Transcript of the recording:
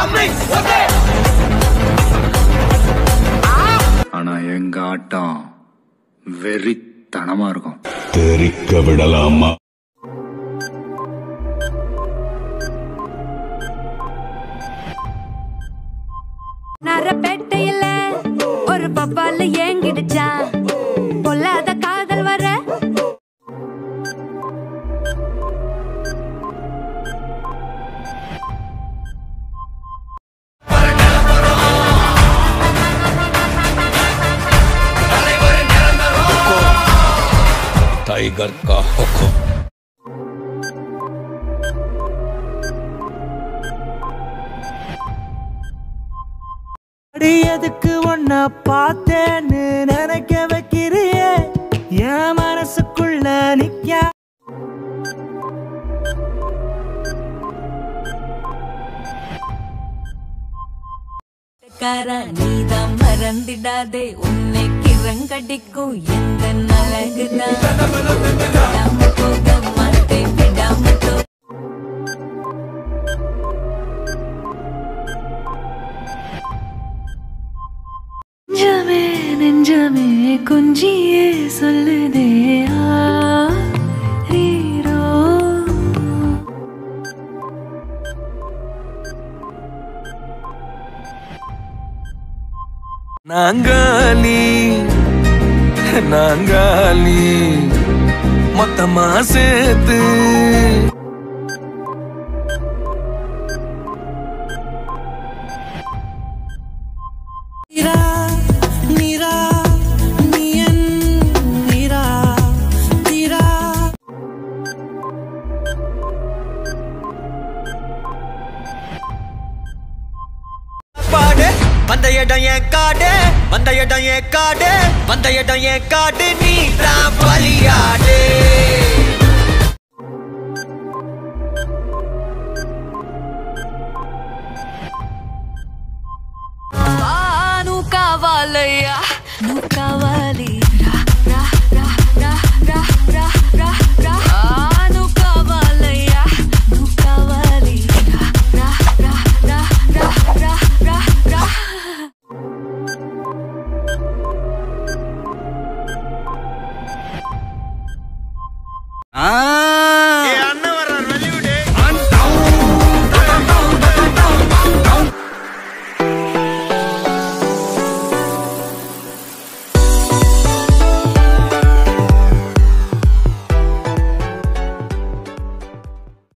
ஆனா எங்க ஆட்டம் வெறித்தனமா இருக்கும். தெரிக்க விடலாமா? நரப்பேட்டையில ஒரு பப்பால ஏங்கிடுச்சா பொல்லாத காதல் வர टाइगर का हुक्म। எதுக்கு ஒன்ன பார்த்தேன்னு நினைக்க வைக்கிறியே என் மனசுக்குள்ள நிக்க. நீதான் மறந்திடாதே உன்னை கிரங்கடிக்கும் எந்த அழகுதான் போக மாட்டேன் விடாம நெஞ்சமே நெஞ்சமே கொஞ்சியே சொல்லுதே ஆரீரோ. நாங்காலி நாங்காலி மொத்தமா சேர்த்து வந்த இடம் என் காடு, வந்த இடம் என் காடு, வந்த இடம் என் காடு, நீ தான் பலியாடு. నువ్వు కావాలయ్యా నువ్వు